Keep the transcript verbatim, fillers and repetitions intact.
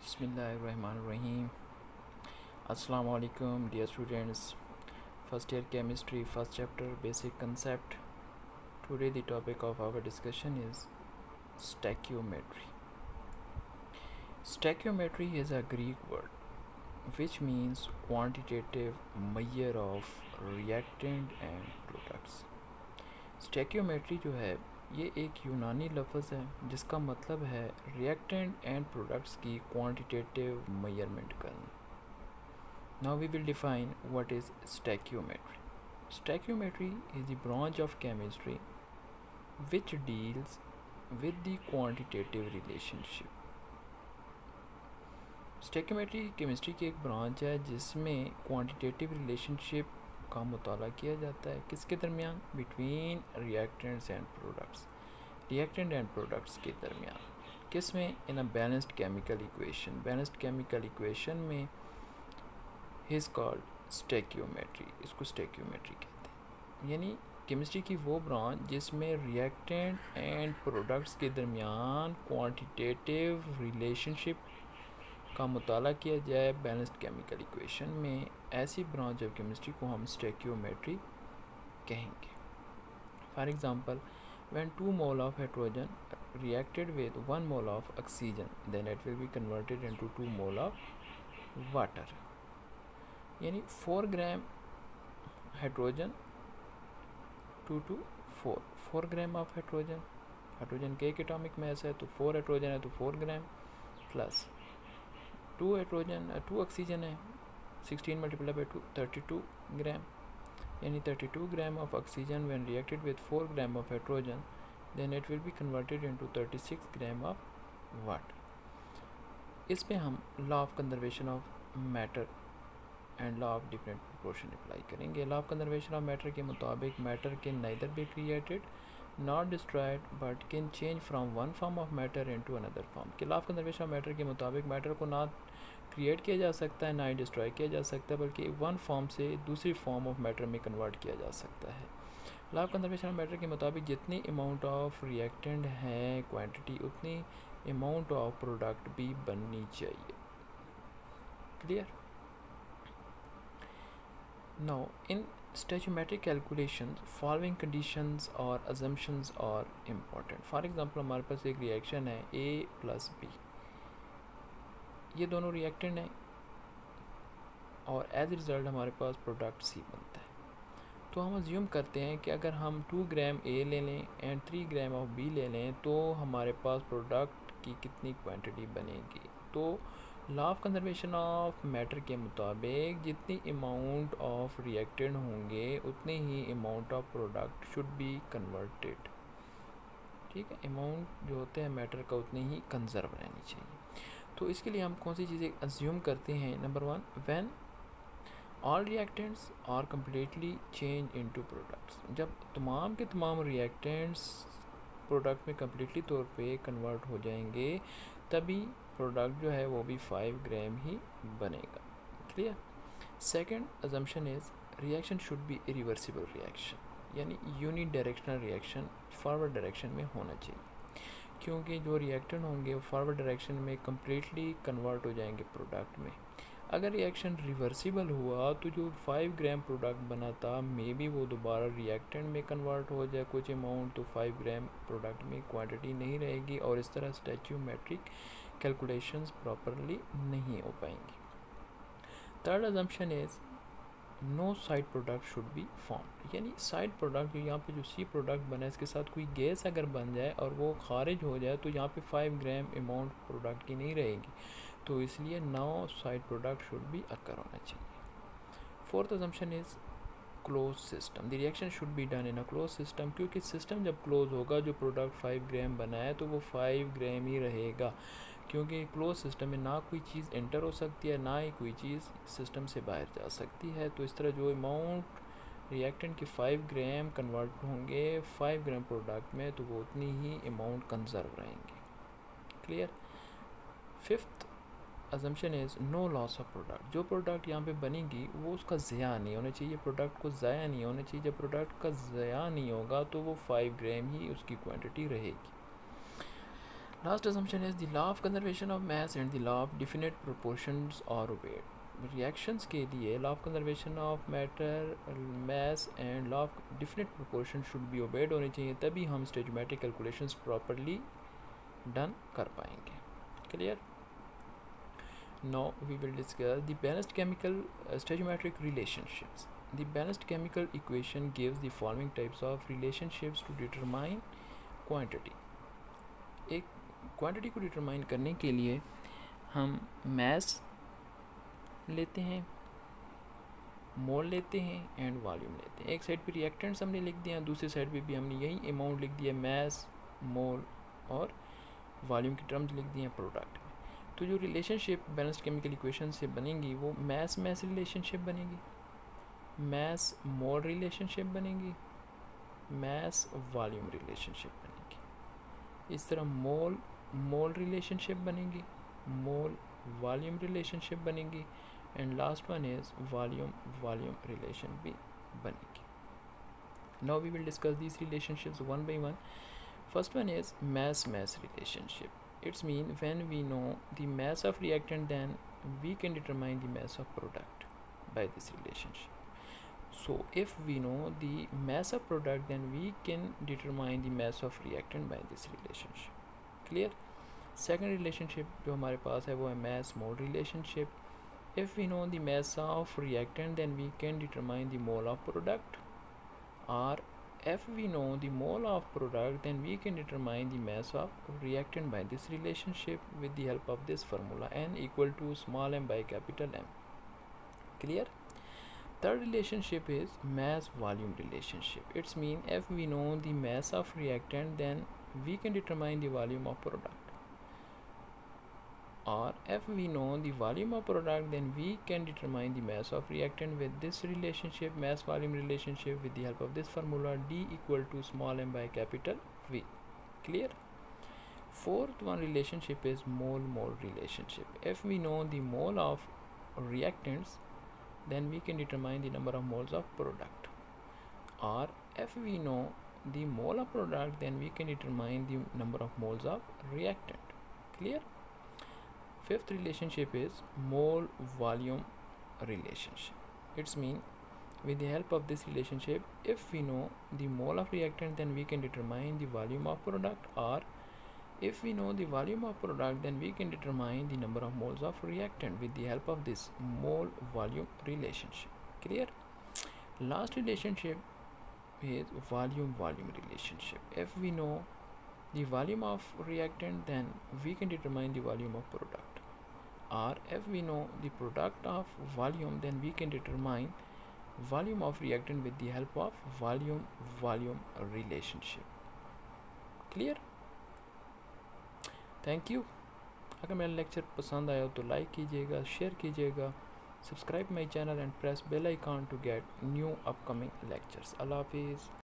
Bismillahirrahmanirrahim. Assalamu alaikum, dear students. First year chemistry, first chapter, basic concept. Today the topic of our discussion is stoichiometry. Stoichiometry is a Greek word which means quantitative measure of reactant and products. Stoichiometry जो है ये एक यूनानी लफ्ज़ है जिसका मतलब है रिएक्टेंट एंड प्रोडक्ट्स की क्वांटिटेटिव मेजरमेंट करना. Now we will define what is stoichiometry. Stoichiometry is the branch of chemistry which deals with the quantitative relationship. Stoichiometry chemistry की एक ब्रांच है जिसमें क्वांटिटेटिव रिलेशनशिप का मुताला किया जाता है किसके दरमियान, between reactants and products. Reactant and products के दरमियान किस में, in a balanced chemical equation. Balanced chemical equation में इज़ कॉल्ड स्टैक्योमेट्री. इसको स्टैक्योमेट्री कहते हैं. यानी केमिस्ट्री की वो ब्रांच जिसमें रिएक्टेंट एंड प्रोडक्ट्स के दरमियान क्वांटिटेटिव रिलेशनशिप का मुताला किया जाए बैलेंस्ड केमिकल इक्वेशन में, ऐसी ब्रांच ऑफ केमिस्ट्री को हम स्टैक्योमेट्री कहेंगे. For example, when two mole of hydrogen reacted with one mole of oxygen then it will be converted into two mole of water. यानी four gram hydrogen two two four four gram of hydrogen. Hydrogen के एक atomic mass है तो four hydrogen है तो four gram plus two hydrogen two oxygen है sixteen multiply by two thirty two gram. यानी thirty two gram of oxygen when reacted with four gram of hydrogen then it will be converted into thirty six gram of water. इस पे हम law of conservation of matter and law of different proportion apply करेंगे. Law of conservation of matter के मुताबिक matter can neither be created not destroyed but can change from one form of matter into another form. कि law of conservation of matter के मुताबिक matter को ना create किया जा सकता है ना ही डिस्ट्रॉय किया जा सकता है, बल्कि वन फॉर्म से दूसरी फॉर्म ऑफ मैटर में कन्वर्ट किया जा सकता है. Law of conservation of matter के मुताबिक जितनी अमाउंट ऑफ रिएक्टेंट है क्वांटिटी उतनी अमाउंट ऑफ प्रोडक्ट भी बननी चाहिए. Clear. Now in stoichiometric calculations following conditions or assumptions are important. For example हमारे पास एक रिएक्शन है A प्लस बी. ये दोनों रिएक्टेंट हैं और एज रिज़ल्ट हमारे पास प्रोडक्ट सी बनता है. तो हम अज्यूम करते हैं कि अगर हम टू ग्राम ए ले लें and three gram of B ले लें तो हमारे पास प्रोडक्ट की कितनी क्वांटिटी बनेगी. तो law of conservation of matter के मुताबिक जितनी अमाउंट ऑफ रिएक्टेंट होंगे उतनी ही amount of product should be converted. ठीक है, अमाउंट जो होते हैं मैटर का उतनी ही कंजर्व रहनी चाहिए. तो इसके लिए हम कौन सी चीज़ें अज्यूम करते हैं. Number one, when all reactants are completely change into products. जब तमाम के तमाम रिएक्टेंट्स प्रोडक्ट में कम्प्लीटली तौर पे कन्वर्ट हो जाएंगे तभी प्रोडक्ट जो है वो भी फाइव ग्राम ही बनेगा. Clear. Second assumption is reaction should be irreversible reaction. यानी unidirectional reaction forward direction में होना चाहिए, क्योंकि जो रिएक्टेंट होंगे वो फॉरवर्ड डायरेक्शन में कम्प्लीटली कन्वर्ट हो जाएंगे प्रोडक्ट में. अगर रिएक्शन रिवर्सिबल हुआ तो जो फाइव ग्राम प्रोडक्ट बना था मे बी वो दोबारा रिएक्टेंट में कन्वर्ट हो जाए कुछ अमाउंट, तो फाइव ग्राम प्रोडक्ट में क्वांटिटी नहीं रहेगी और इस तरह स्टैच्यूमेट्रिक कैलकुलेशंस प्रॉपरली नहीं हो पाएंगी. Third assumption is no side product should be form. यानी साइड प्रोडक्ट जो यहाँ पे जो सी प्रोडक्ट बना है इसके साथ कोई गैस अगर बन जाए और वो खारिज हो जाए तो यहाँ पे फाइव ग्राम अमाउंट प्रोडक्ट की नहीं रहेगी. तो इसलिए no side product should be occur होना चाहिए. Fourth assumption is close system. The reaction should be done in a close system. क्योंकि सिस्टम जब क्लोज होगा जो प्रोडक्ट फाइव ग्राम बना है तो वो फाइव ग्राम ही रहेगा, क्योंकि क्लोज सिस्टम में ना कोई चीज़ एंटर हो सकती है ना ही कोई चीज़ सिस्टम से बाहर जा सकती है. तो इस तरह जो अमाउंट रिएक्टेंट के फाइव ग्राम कन्वर्ट होंगे फाइव ग्राम प्रोडक्ट में तो वो उतनी ही अमाउंट कंजर्व रहेंगे. Clear. Fifth assumption is no loss of product. जो प्रोडक्ट यहाँ पे बनेगी वो उसका ज़या नहीं होना चाहिए, प्रोडक्ट को ज़ाया नहीं होना चाहिए. जब प्रोडक्ट का ज़या नहीं होगा तो वो फाइव ग्राम ही उसकी क्वांटिटी रहेगी. Last assumption is the law of conservation of mass and the law of definite proportions are obeyed. Reactions के लिए law of conservation of matter, mass and law of definite proportion should be obeyed होनी चाहिए, तभी हम स्टोइचोमेट्रिक calculations properly done कर पाएंगे. Clear. Now we will discuss the balanced chemical stoichiometric relationships. The balanced chemical equation gives the following types of relationships to determine quantity. एक quantity को determine करने के लिए हम मास लेते हैं, मोल लेते हैं एंड वॉल्यूम लेते हैं. एक साइड पे रिएक्टेंट्स हमने लिख दिया, दूसरी साइड पे भी हमने यही अमाउंट लिख दिया, मास, मोल और वॉल्यूम की टर्म्स लिख दिए हैं प्रोडक्ट में. तो जो रिलेशनशिप बैलेंस्ड केमिकल इक्वेशन से बनेंगी वो मास मास रिलेशनशिप बनेगी, मास मोल रिलेशनशिप बनेगी, मास वॉल्यूम रिलेशनशिप बनेगी. इस तरह मोल मोल रिलेशनशिप बनेगी, मोल वॉल्यूम रिलेशनशिप बनेगी and last one is volume volume relation भी बनेगी. Now we will discuss these relationships one by one. First one is mass mass relationship. It's mean when we know the mass of reactant then we can determine the mass of product by this relationship. So if we know the mass of product then we can determine the mass of reactant by this relationship. Clear. Second relationship जो हमारे पास है वो है mass mole relationship. If we know the mass of reactant then we can determine the mole of product, or if we know the mole of product then we can determine the mass of reactant by this relationship with the help of this formula, n equal to small m by capital M. Clear. Third relationship is mass volume relationship. It's mean if we know the mass of reactant then we can determine the volume of product, or if we know the volume of product then we can determine the mass of reactant with this relationship, mass volume relationship, with the help of this formula, d equal to small m by capital V. Clear. Fourth one relationship is mole mole relationship. If we know the mole of reactants then we can determine the number of moles of product, or if we know the mole of product then we can determine the number of moles of reactant. Clear. Fifth relationship is mole volume relationship. It's mean with the help of this relationship if we know the mole of reactant then we can determine the volume of product, or if we know the volume of product then we can determine the number of moles of reactant with the help of this mole volume relationship. Clear. Last relationship is volume volume relationship. If we know the volume of reactant then we can determine the volume of product, or if we know the product of volume then we can determine volume of reactant with the help of volume volume relationship. Clear. Thank you. अगर मेरा lecture पसंद आया तो like कीजिएगा, share कीजिएगा, subscribe my channel and press bell icon to get new upcoming lectures. अल्लाह हाफिज़.